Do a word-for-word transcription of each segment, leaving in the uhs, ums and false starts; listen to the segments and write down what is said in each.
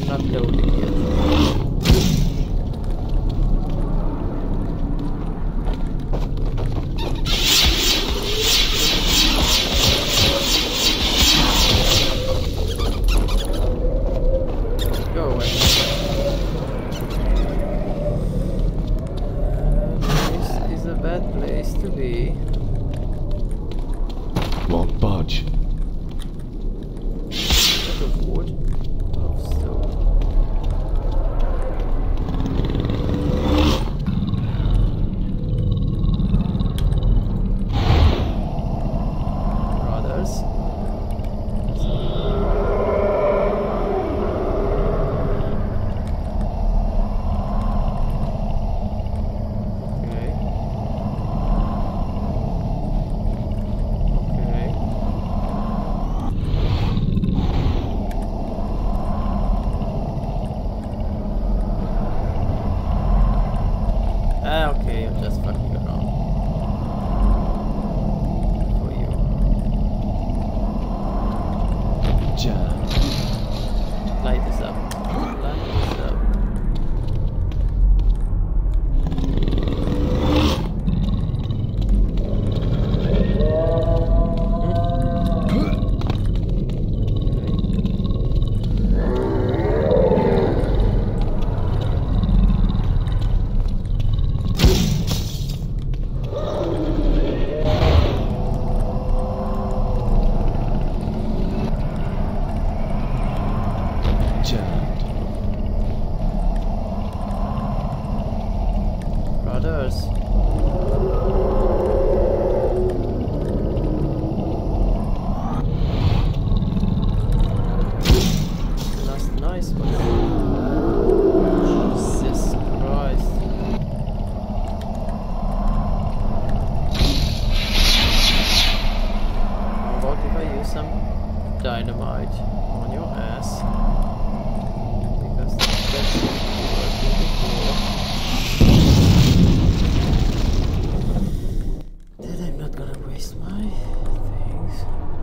not loaded yet. Go away. Uh, this is a bad place to be. Won't budge. Bit of wood. Of stone. Brothers. Okay. Okay. Ah, okay, I'm just fucking around. For you. Jam. Light this up. Light this up. Jammed. Brothers. Last nice one. Jesus Christ. What if I use some dynamite on your ass? Because that's working before. Then I'm not gonna waste my things.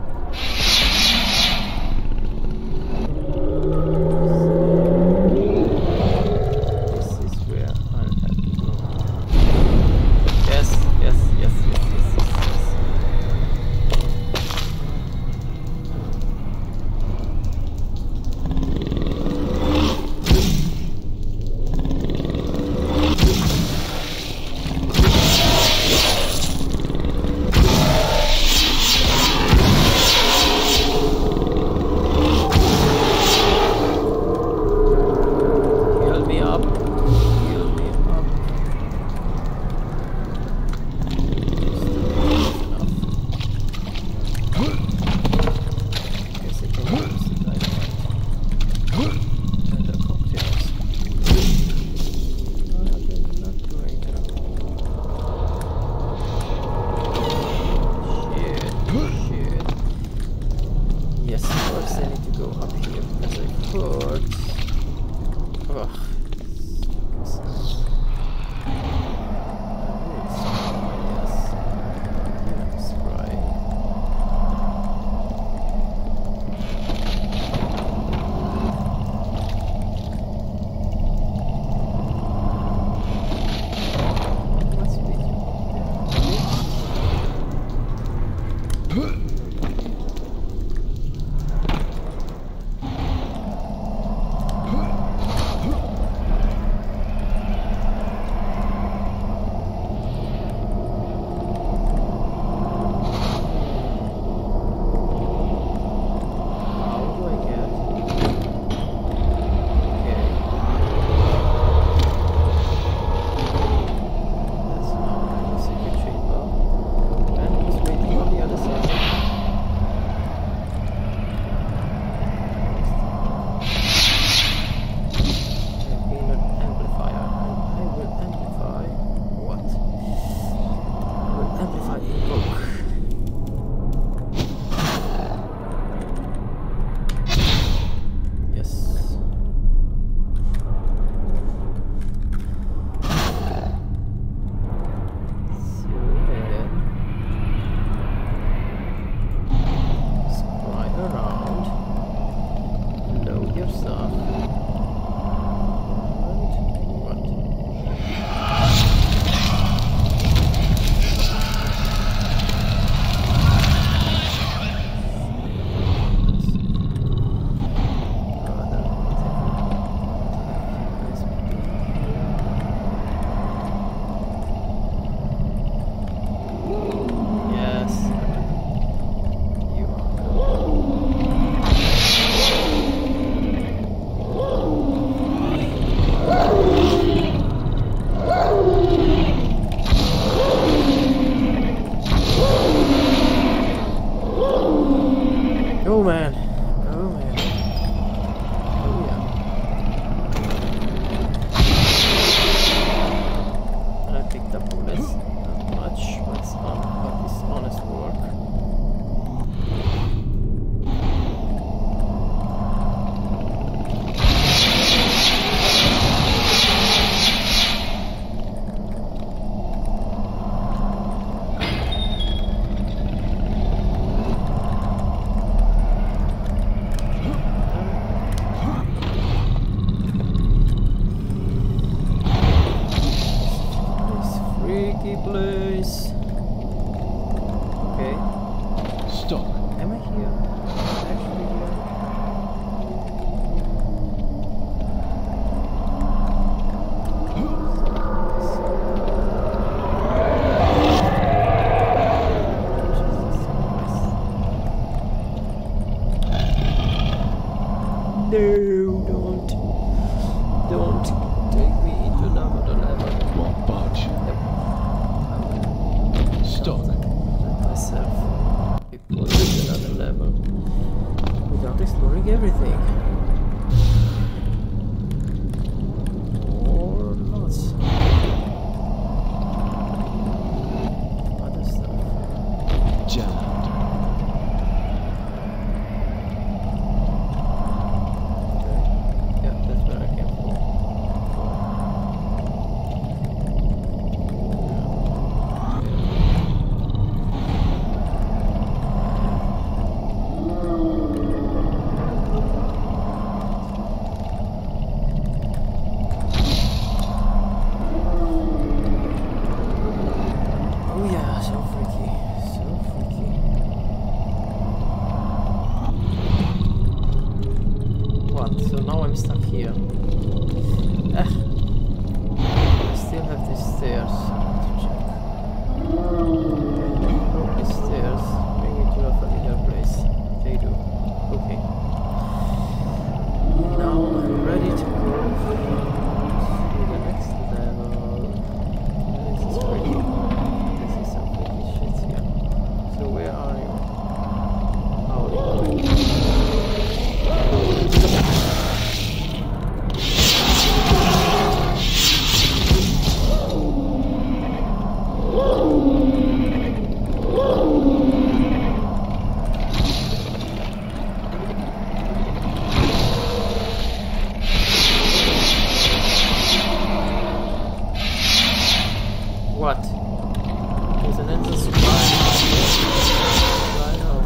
This is where I'll have to go. Yes, yes, yes, yes, yes, yes, yes. Heal me up. Heal me up. Guess I can use the dynamite. And the cocktails. No, I'm not going to. Shit. Shit. Yes, of course I need to go up here because I thought. Ugh. place. Okay. Stop. Am I here? Actually here? No, don't. Don't take me into another level. Won't budge. Yep. Stop. Let myself be put into another level without exploring everything. Or lots. Other stuff. Jammed. Okay. Yeah, that's where I came from. Oh yeah, so freaky. So freaky. What? So now I'm stuck here. Ah. I still have these stairs to check. Hope these stairs bring me to a familiar place. They do. Okay. Now I'm ready to go to the next level. This is freaky. This is some freaky shit here. So where are you? How are you going? What? There's an endless supply. I know.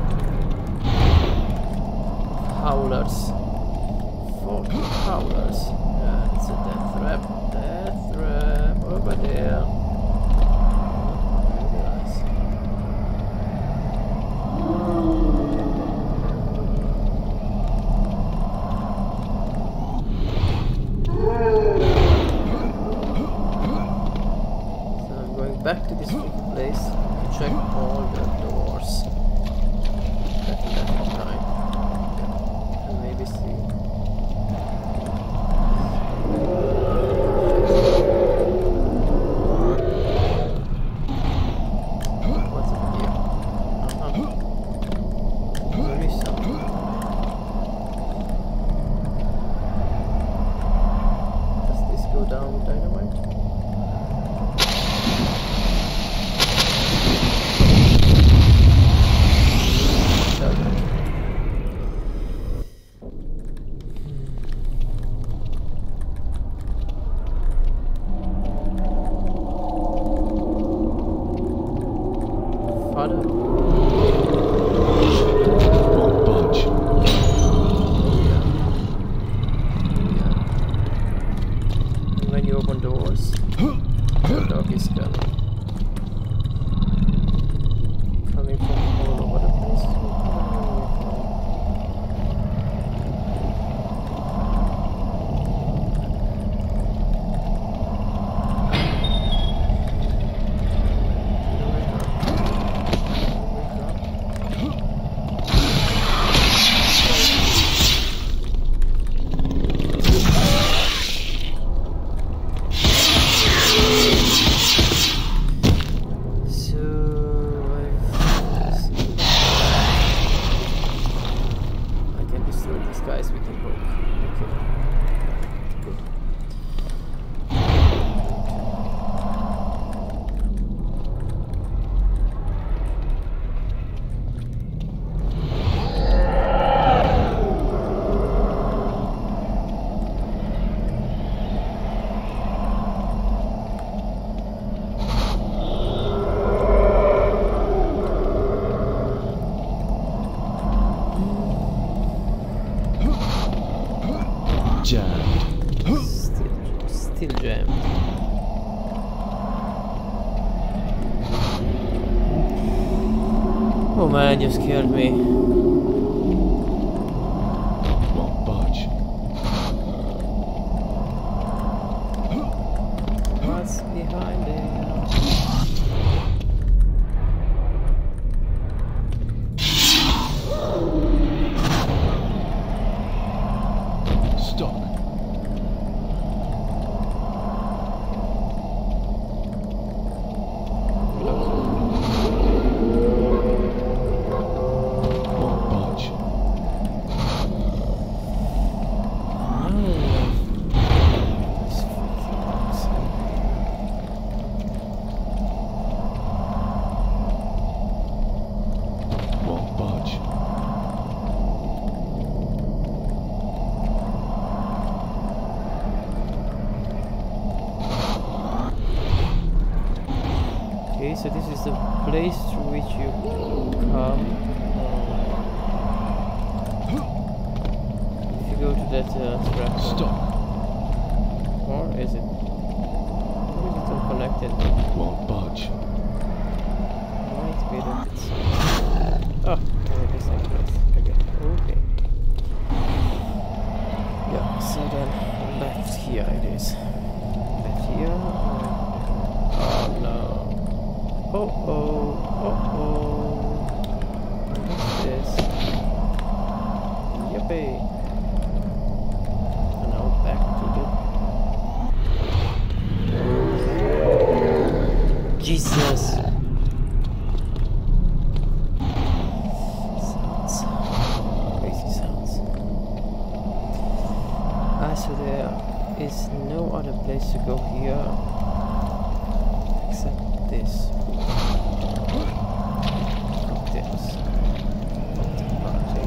Howlers. Four howlers. Yeah, it's a death trap. Death trap over there. Very nice. So I'm going back to this freaky place to check all the doors. That left behind. And maybe see. What's up here? Uh-huh. There is something. Does this go down with dynamite? Doesn't. Father? Won't budge. Yeah. Yeah. And when you open doors, the dog is coming. Coming from all over the place. So I've I can destroy these guys with a hook. Okay. Good. Jammed. Still, still jammed. Oh man, you scared me. Won't budge. What's behind it? Stop. Won't budge. Won't budge. Okay, so this is the place through which you come. If you go to that uh, trap. Stop. Or is it? Or is it all connected? Won't budge. Might be that it's... Oh, oh, the same place. Okay. Okay. Yeah, so then left here it is. Left here. Oh no. Oh oh. Oh oh. What is this? Yippee. And now back to the... Jesus. Sounds. Crazy sounds. Ah, so there is no other place to go here except this. This. Party.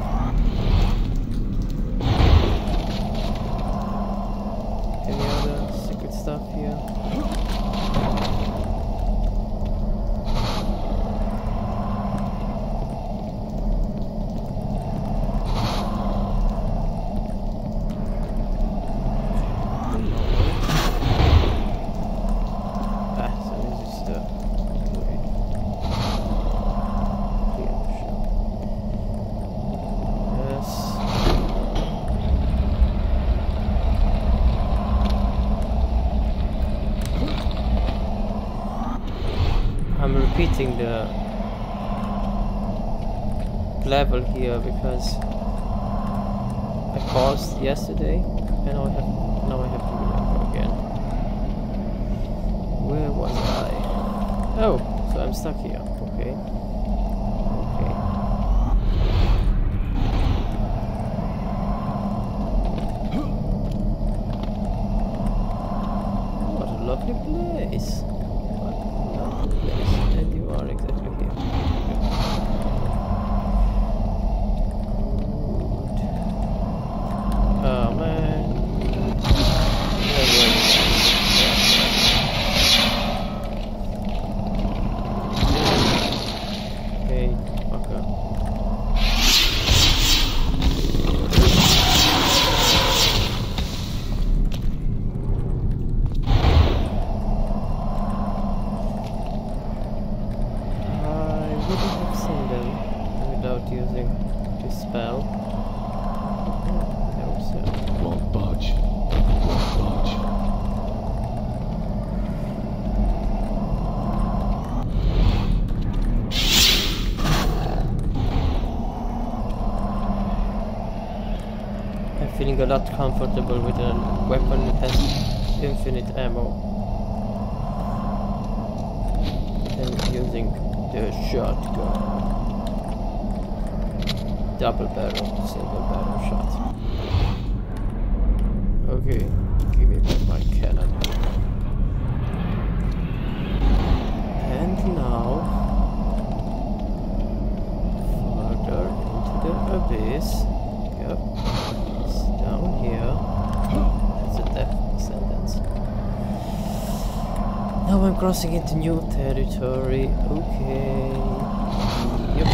Any other secret stuff here? I'm repeating the level here because I paused yesterday and now I have now I have to remember again. Where was I? Oh, so I'm stuck here. Okay. Okay. What a lovely place. Place, and you are exactly here. Good. Oh man. Hey, fucker. Using this spell. No, so. Won't budge. Won't budge. I'm feeling a lot comfortable with a weapon that has infinite ammo. And using the shotgun. Double barrel, single barrel shot. Okay, give me back my cannon. And now, further into the abyss. Yep, it's down here. That's a death sentence. Now I'm crossing into new territory. Okay. Yep.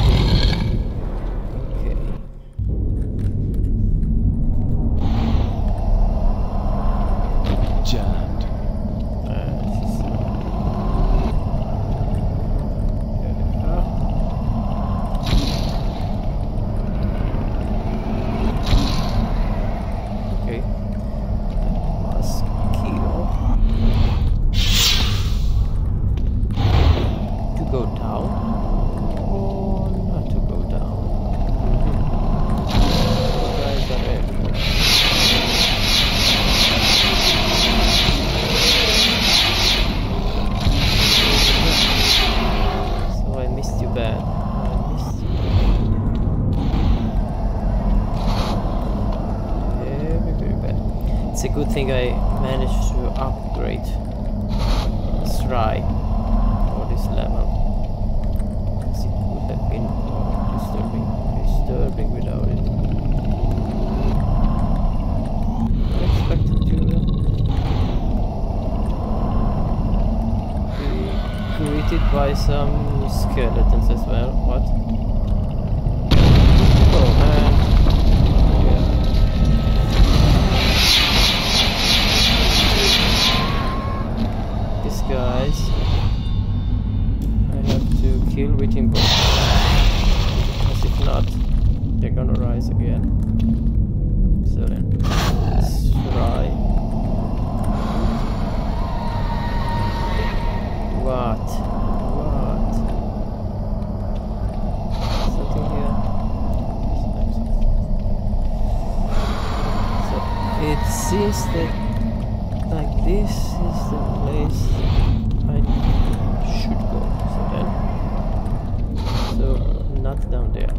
Jammed. It's a good thing I managed to upgrade this rye for this level. Because it would have been disturbing, disturbing without it. Unexpected to be greeted by some skeletons as well. What? Oh man. Guys, I have to kill within both, because if not, they're gonna rise again. So then, let's try. What? What? Something here. So it seems that like this is the place I should go. So then, so not down there.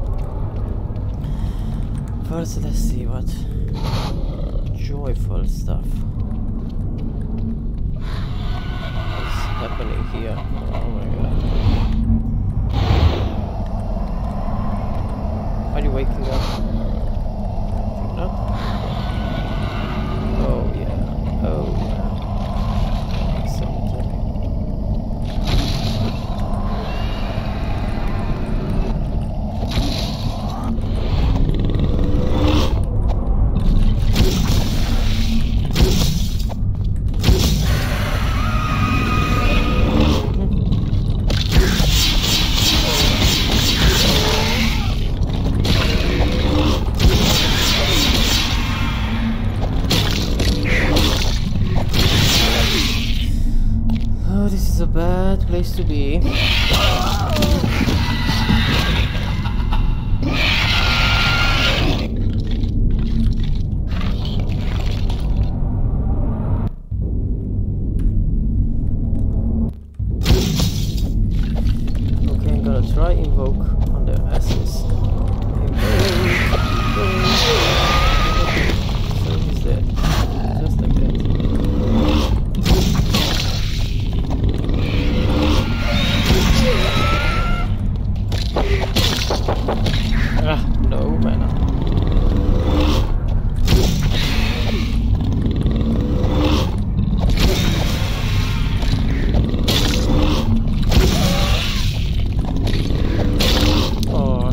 First, let's see what joyful stuff is happening here. Oh my god! Are you waking up? I think not. Oh yeah. Oh yeah. Place to be. Okay, I'm gonna try invoke on the asses. So he's dead. Just like that. Ah, no mana. Oh,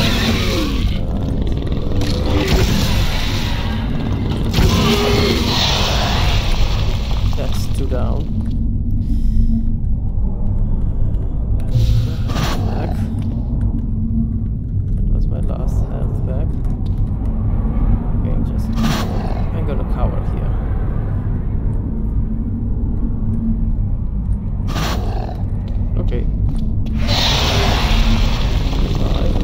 that's two down. Last health back. Okay, just I'm gonna cover here. Okay. Bye.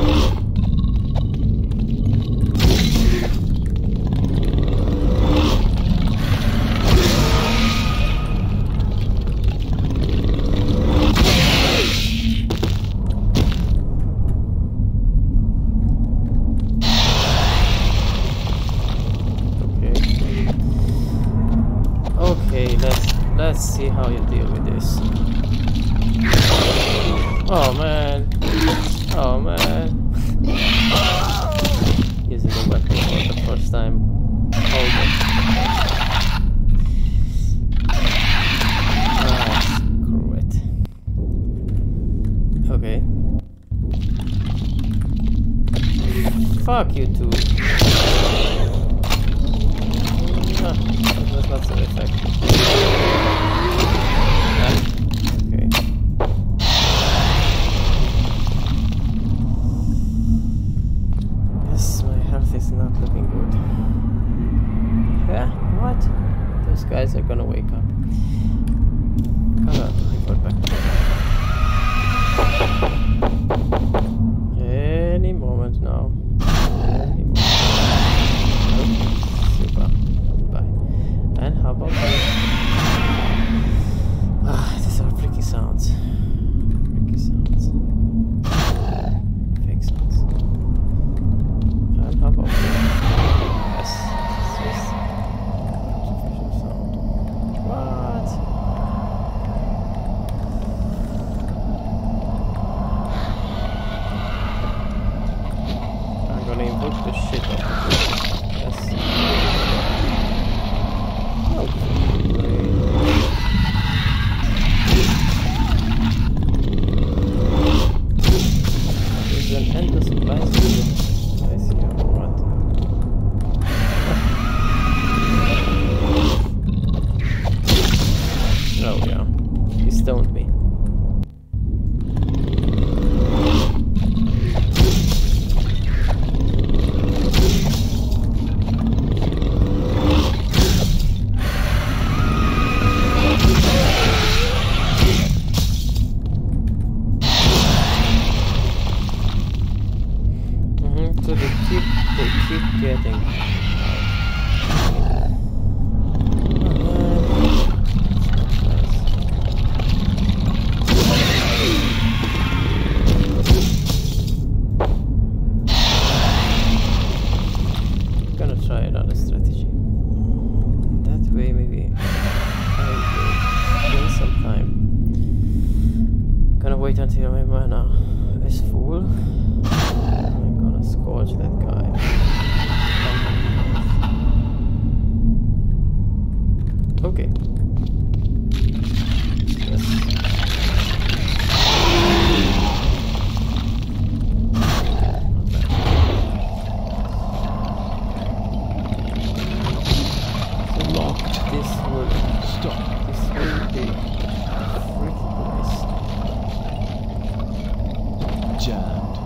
Let's see how you deal with this. Oh man. Oh man. Using the weapon for the first time. Hold it. Ah, screw it. Okay. Fuck you too. Ah, that was not so effective. Okay. Yes, my health is not looking good. Yeah, what? Those guys are gonna wake up. Gonna report back. Any moment now. Any moment. Okay, super. Bye. And how about you? Ah, these are freaky sounds. Freaky sounds. Fake sounds. And how about you? Yes. Yes. Okay. Yes. Locked. This would Stop. this will be a freaky place. Jammed.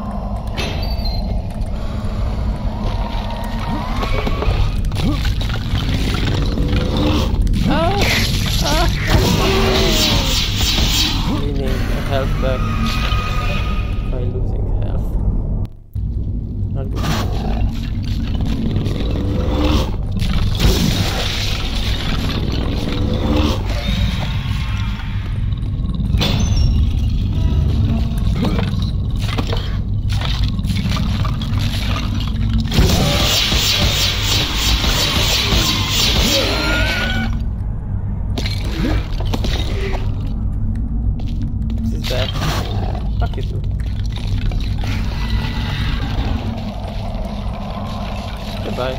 Ah! Ah! Winning health back by losing health. Not good. Goodbye.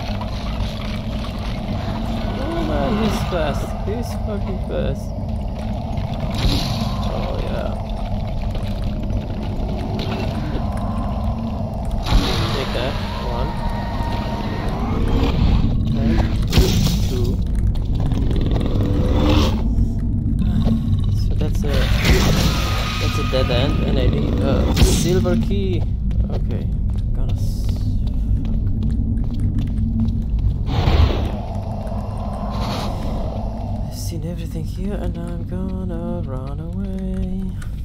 Oh man, he's fast. He's fucking fast. Oh yeah. Take that. One. Okay. Two. So that's a that's a dead end, and I need a silver key. Okay. Gonna. Seen everything here and I'm gonna run away.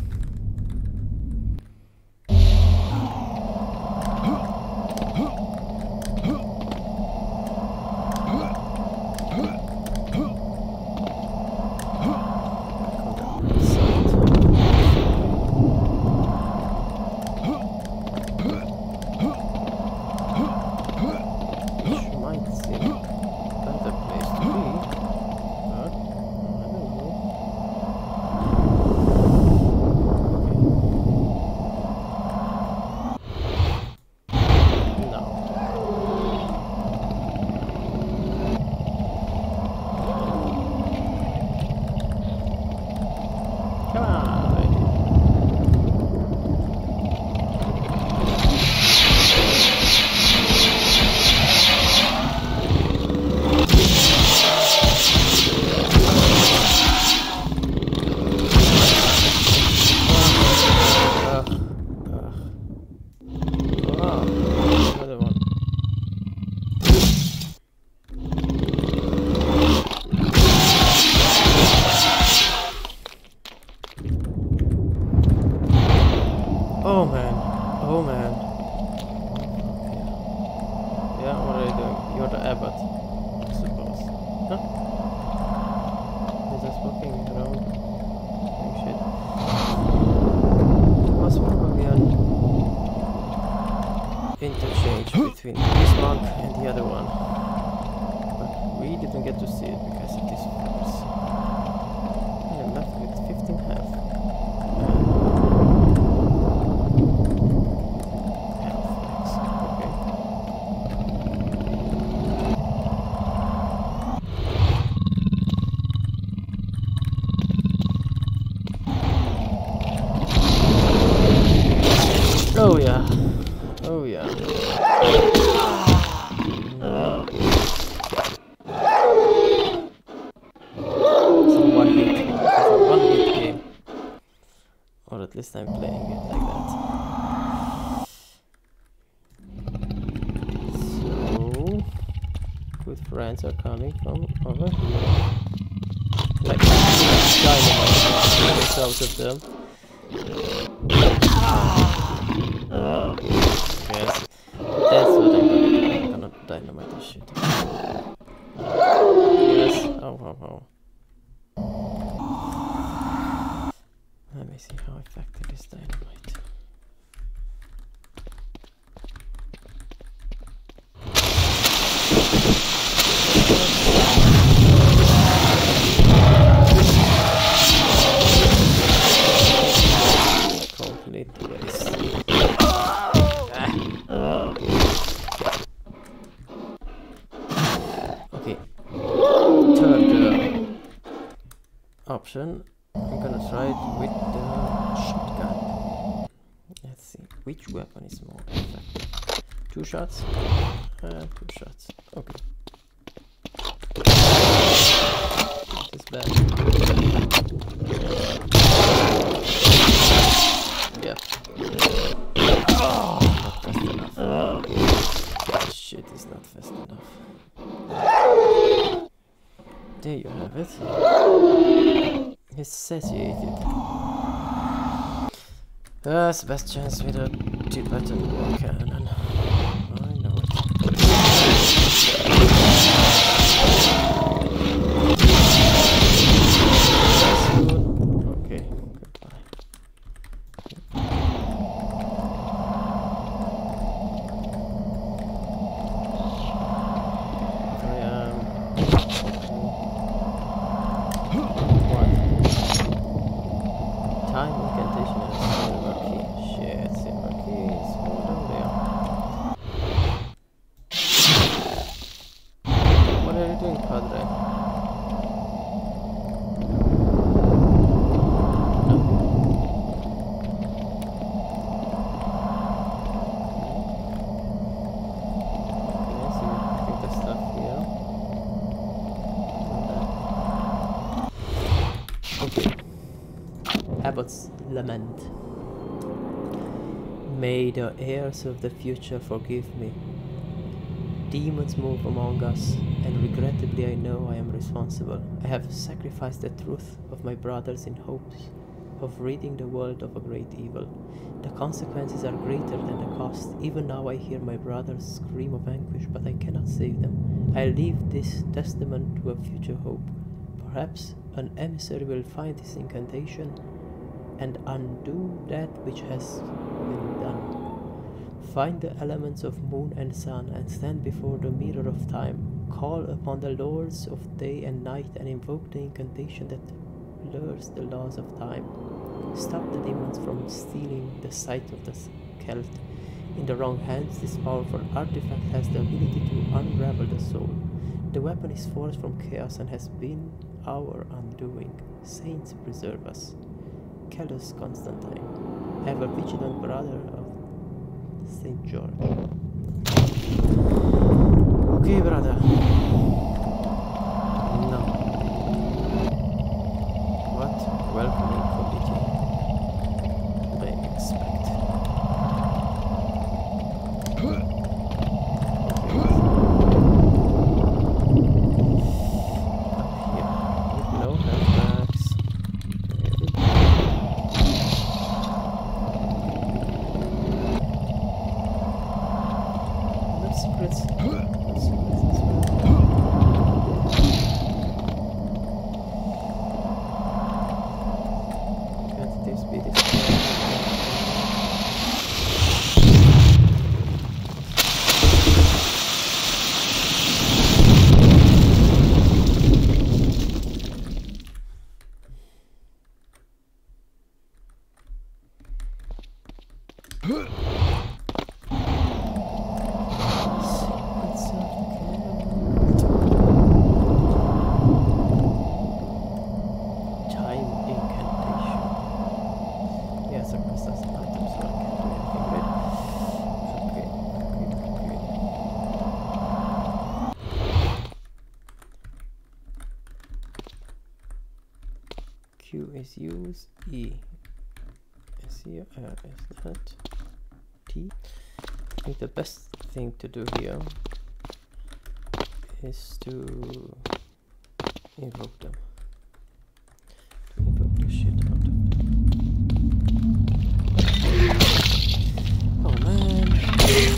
Oh man, oh man. Yeah, what are you doing? You're the Abbot, I suppose. Huh? You're just walking around doing shit. There was probably an interchange between this monk and the other one. But we didn't get to see it because of this focus. I'm left with fifteen health. Oh yeah, oh yeah. No. It's a one hit, it's a one hit game. Or at least I'm playing it like that. So, good friends are coming from over here. Like, dynamite out of them. Yes, that's what I'm gonna do. I'm gonna dynamite this shit. Yes, oh, oh, oh. Let me see how effective is dynamite. Complete waste. Okay, third uh, option, I'm gonna try it with the shotgun. Let's see, which weapon is more effective? Two shots? Uh, two shots. Okay. That is bad. Yep. Oh, not fast enough. That shit is not fast enough. There you have it. He's satiated. That's the best chance with a two-button war cannon. I know it. Okay, goodbye. I am... What? Time incantation and silver key. Shit, silver key is all down there. What are you doing, Padre? Abbot's lament. May the heirs of the future forgive me. Demons move among us, and regrettably I know I am responsible. I have sacrificed the truth of my brothers in hopes of ridding the world of a great evil. The consequences are greater than the cost. Even now I hear my brothers scream of anguish, but I cannot save them. I leave this testament to a future hope. Perhaps an emissary will find this incantation and undo that which has been done. Find the elements of moon and sun and stand before the mirror of time. Call upon the lords of day and night and invoke the incantation that blurs the laws of time. Stop the demons from stealing the sight of the Celt. In the wrong hands, this powerful artifact has the ability to unravel the soul. The weapon is forged from chaos and has been our undoing. Saints preserve us. Callus Constantine, ever vigilant brother of Saint George. Okay, brother. No. What welcoming committee I expect. Okay. Up here, with no handbags. Secrets. No secrets as well. Can't this be destroyed? Q is use, E is here, R is that, T. I think the best thing to do here is to invoke them. To invoke the shit out of them. Oh man. Shit.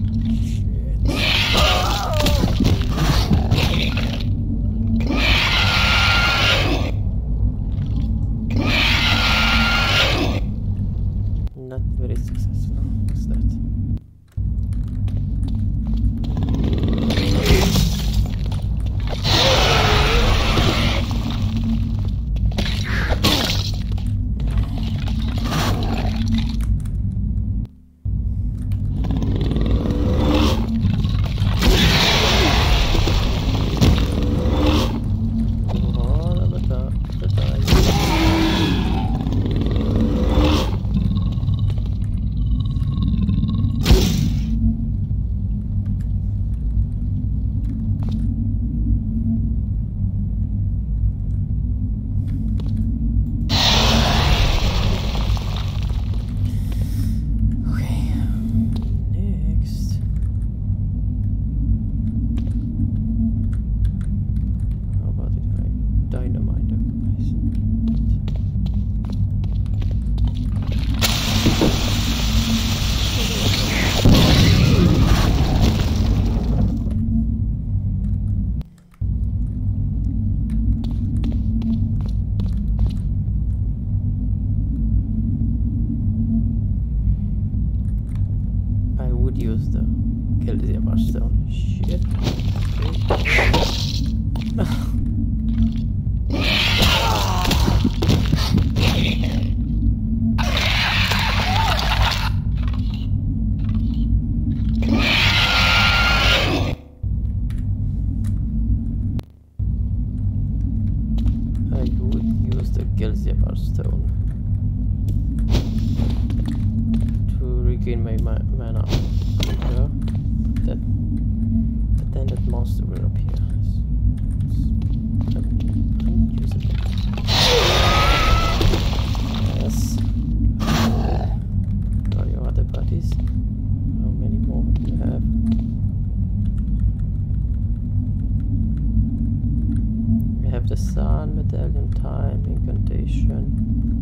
Not very successful. What's that? dynamite, guys. I would use the Cellar stone. Shit. Stone to regain my ma mana quicker. That, but then that monster will appear. It's, it's unusable. Yes. Got your other buddies. How many more do you have? We have the sun, medallion, time, incantation.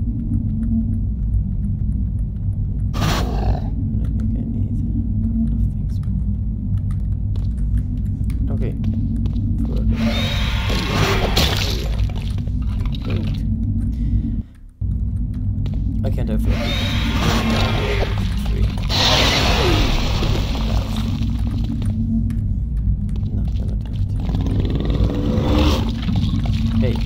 I think I need a couple of things more. Okay. Further. Great. I can't have it. Not gonna do it. Hey.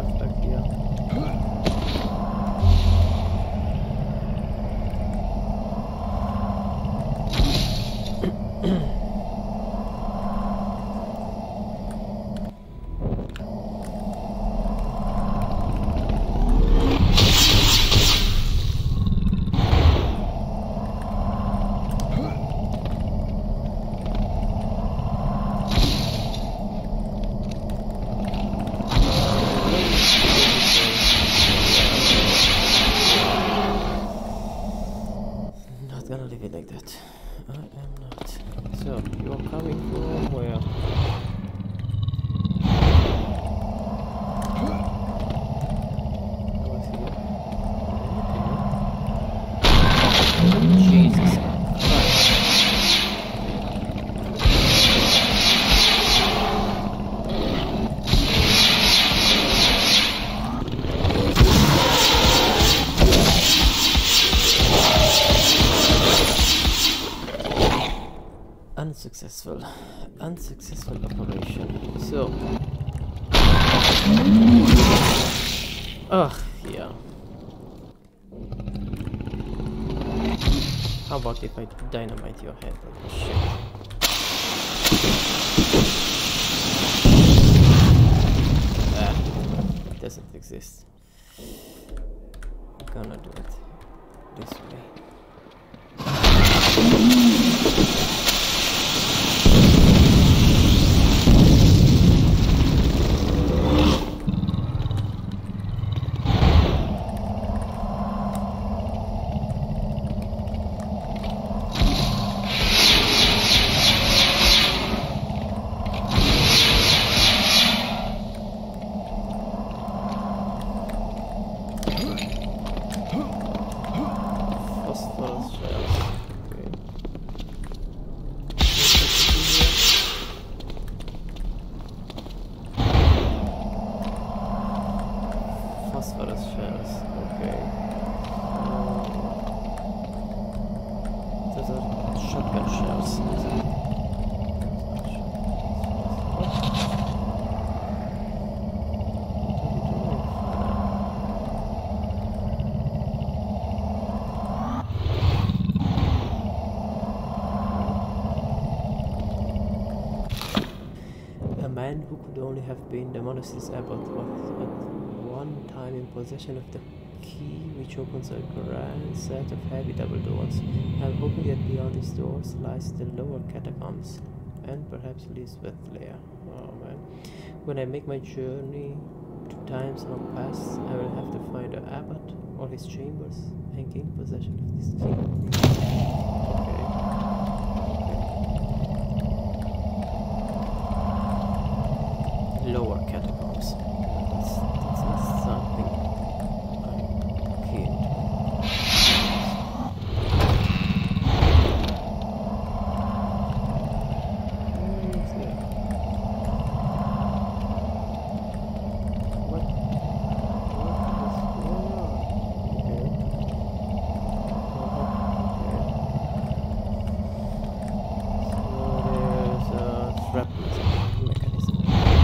shelf back here. Unsuccessful. Unsuccessful operation. So. Ugh, yeah. How about if I dynamite your head? Oh, shit. Ah, it doesn't exist. I'm gonna do it this way. Who could only have been the monastery's abbot was at one time in possession of the key which opens a grand set of heavy double doors. I'm hoping that beyond these doors lies the lower catacombs and perhaps Lizbeth Lair. Oh man. When I make my journey to times long past, I will have to find the abbot or his chambers and gain possession of this key. Okay. Lower catacombs. That's, that's not something I'm keen to. Where is that? What? What is going on? Okay. Uh-huh. Okay. So there's a trap mechanism.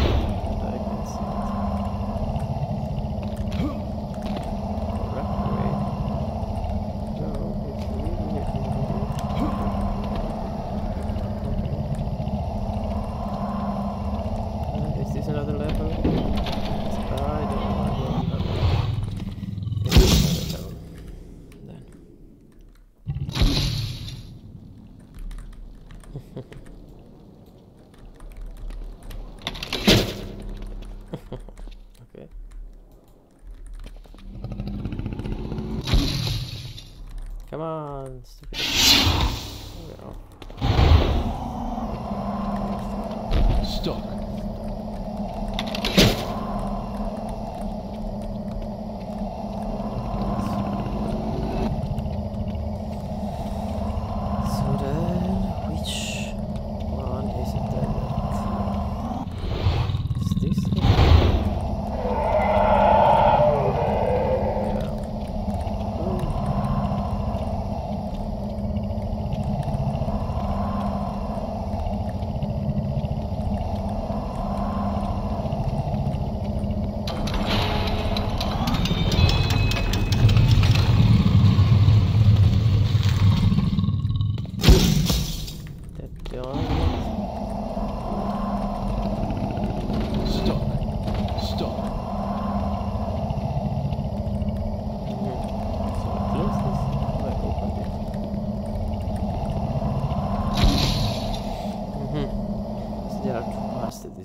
Okay. Come on, stupid. Oh. Stop.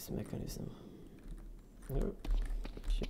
this mechanism. No. Shit.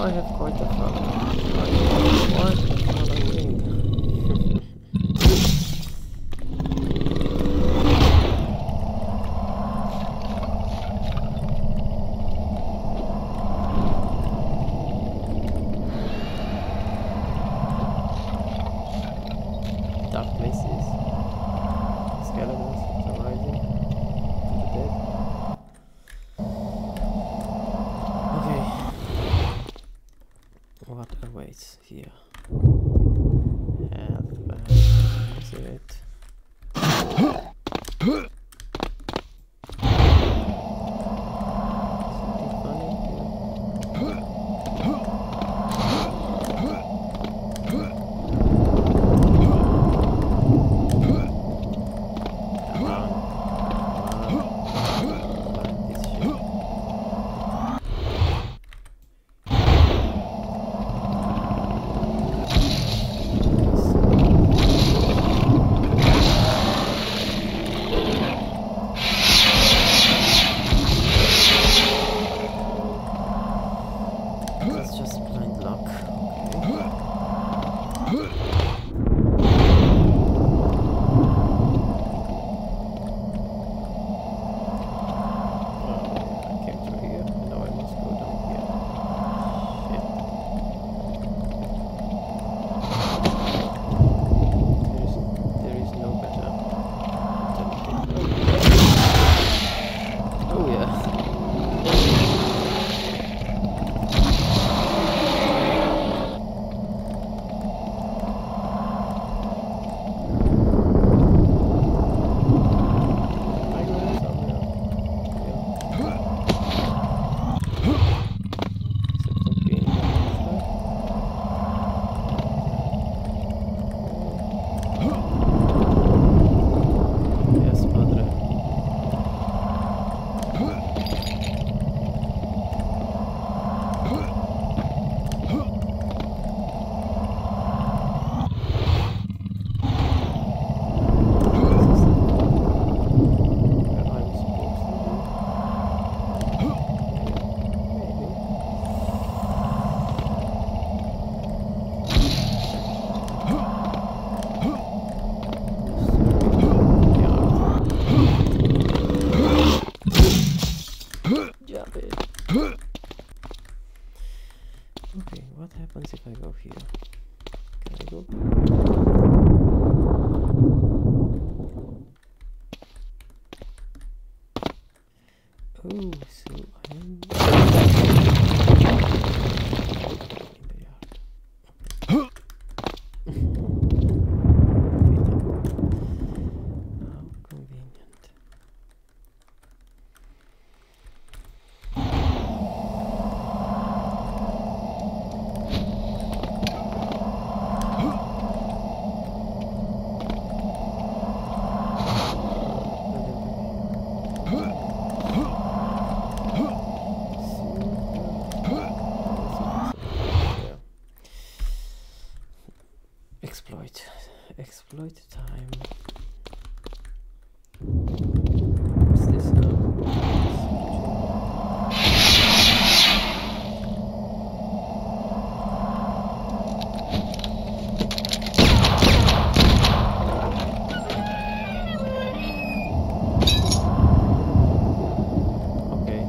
I have quite a following. Quite a following. Dark places. Skeletons arising from the dead. Okay. What awaits here? Have uh, is it? Something funny here. Come on. Come on. Like this shit. That's just blind luck. Okay. Oh, I came through here. Now I must go down here. Shit. There is, there is no better alternative. Oh yeah. I go there somewhere. Yeah. Except for being yes, padre. Where I'm supposed to be. Maybe. Jump it. Okay, what happens if I go here? Can I go? Oh, so I am in the yard. Okay. How convenient. Exploit. Exploit time. What's this now? Okay.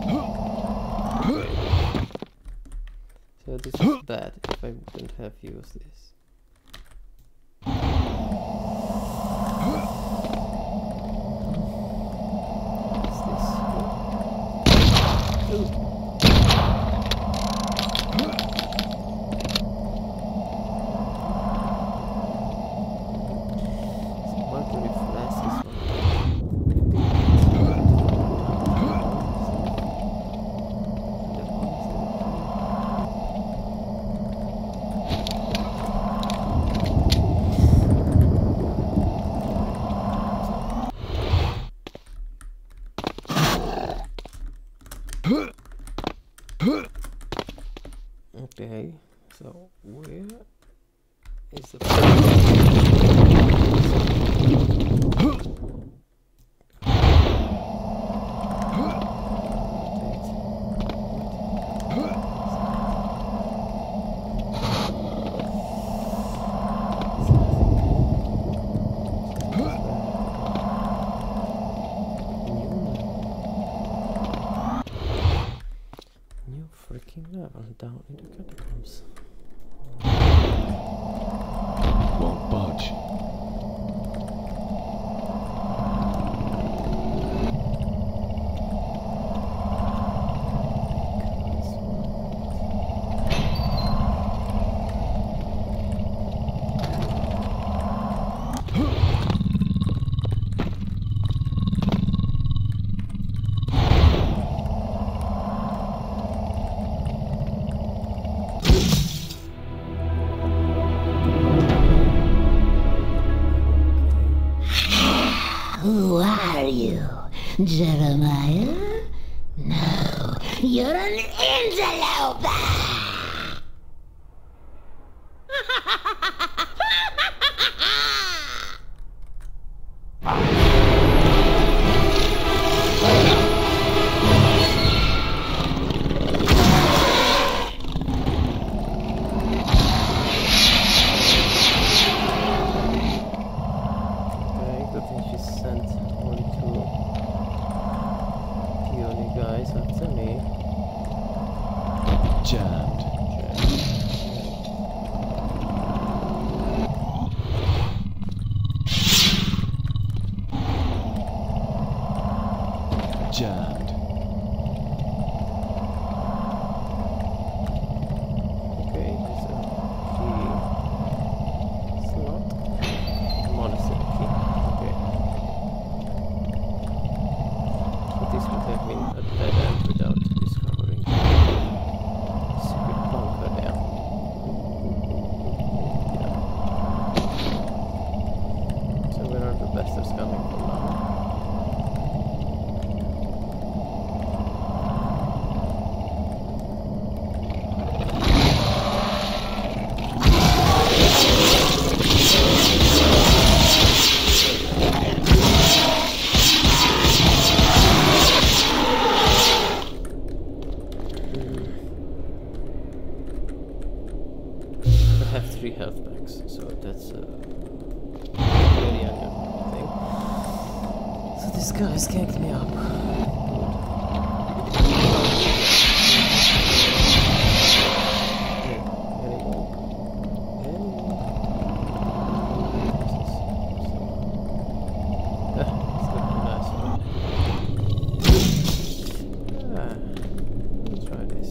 Okay. So this is bad if I wouldn't have used this. What's this? Ooh. So Mercury flask is okay, so where is the down in the catacombs. Won't budge. Who are you, Jeremiah? No, you're an antelope! Jammed. Okay, there's a key slot. Monastery key. Okay. So this would have been a dead end without discovering the secret bunker there. Yeah. So where are the bastards coming from now? Three health packs, so that's a very unusual thing. So this guy skanked me up. Okay, any more? Any more? Ah, it's looking nice. Ah, let's try this.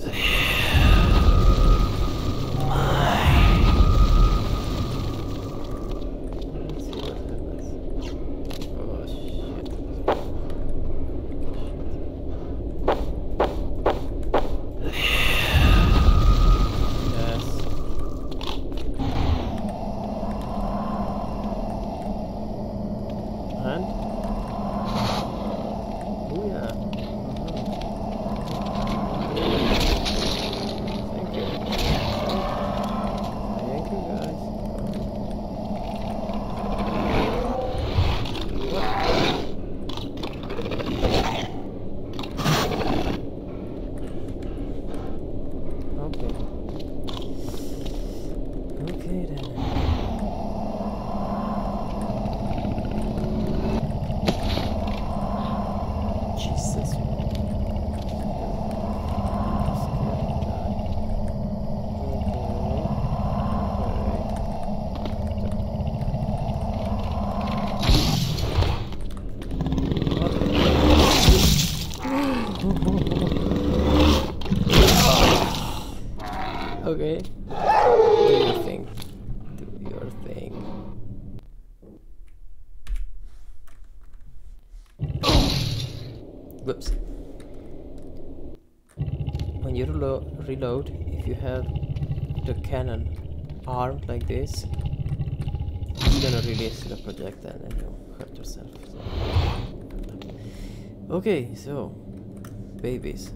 Okay, do your thing. Do your thing. Whoops. When you relo reload, if you have the cannon armed like this, it's gonna release the projectile and you'll hurt yourself. So. Okay, so babies.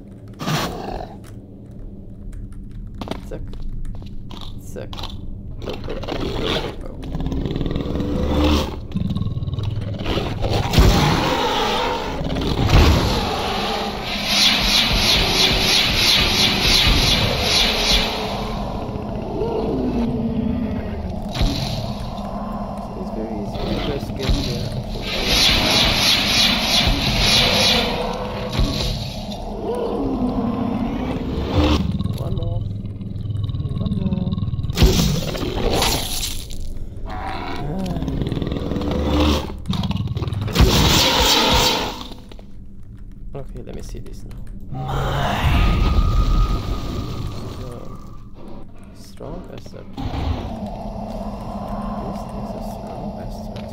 Suck. Suck. Go, go, go, go, go. So it's very easy to just get here. One more. see this now. So, strong bastard. This is a strong bastard.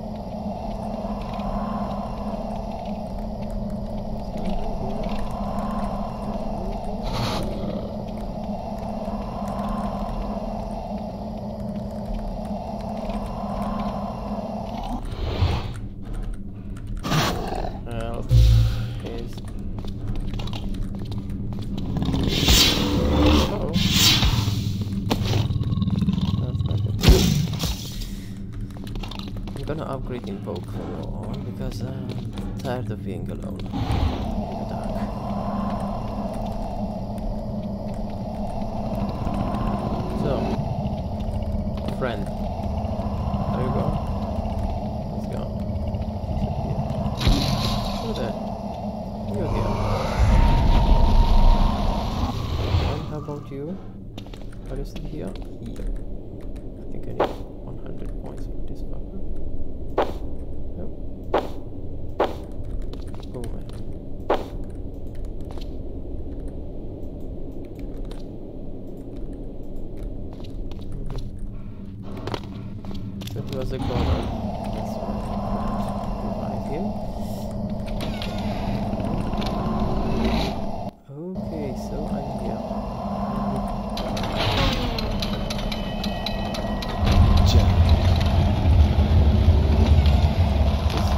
Upgrade invoke for all because I'm tired of being alone in the dark. So, friend, there you go. Let's go. Disappear. Oh there. You're here. And how about you? Are you still here? Here. I think I need one hundred points for this fucker. Was a corner. That's why I couldn't revive him. Okay, so I'm here. Jack. This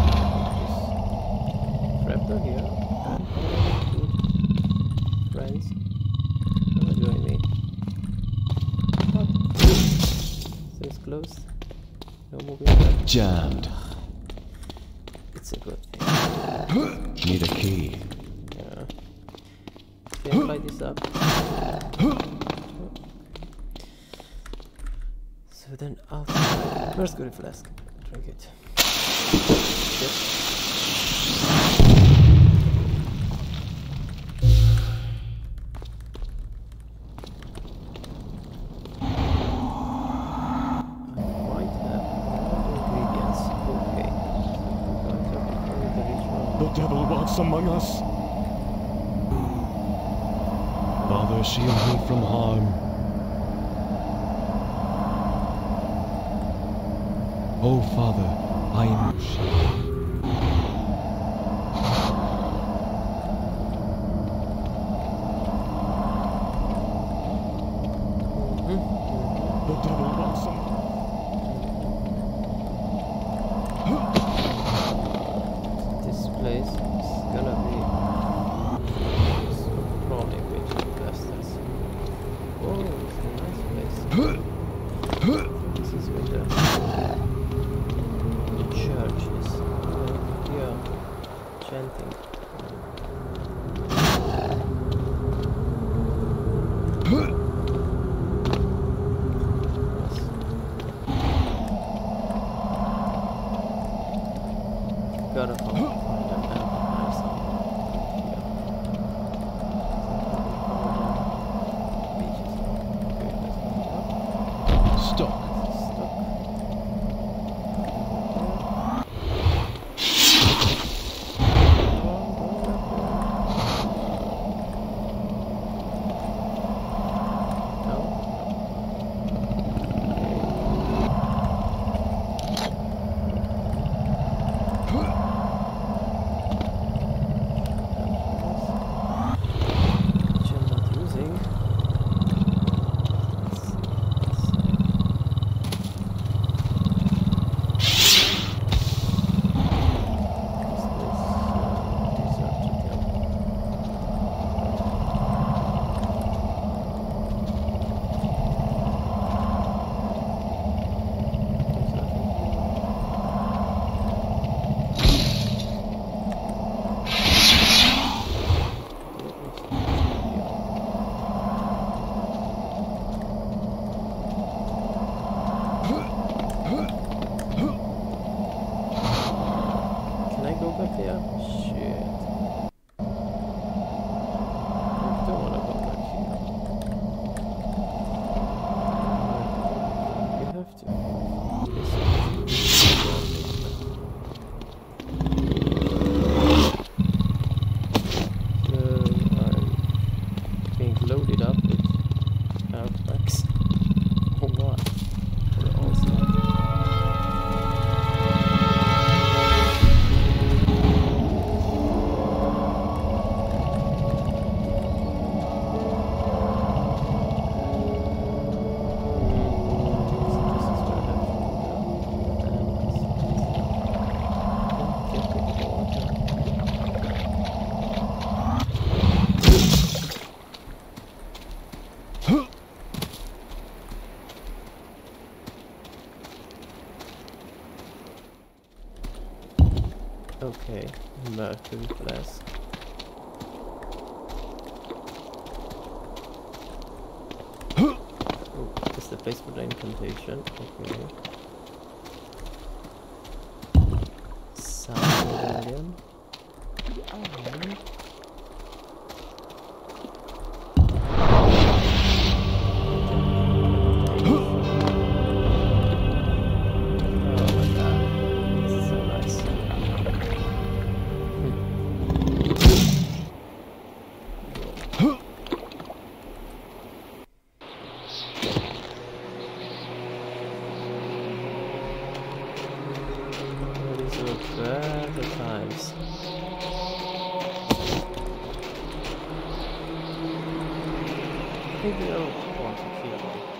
Raptor here and all good friends are join me. What? So it's closed. No moving back. Jammed. It's a good thing. Need a key. Yeah. Can I light this up? So then after... Where's good flask? Drink it. Yep. Devil walks among us. Father, shield me from harm. Oh, Father, I am your shield. The devil walks among us. Place is gonna be so crawling with bastards. Oh, it's a nice place. This is where the, the church is. Uh, yeah, chanting. Gotta follow. Okay, mercury flask. Oh, is the place for the incantation? Okay. Sound medallion. Alright. I think we don't want to kill them.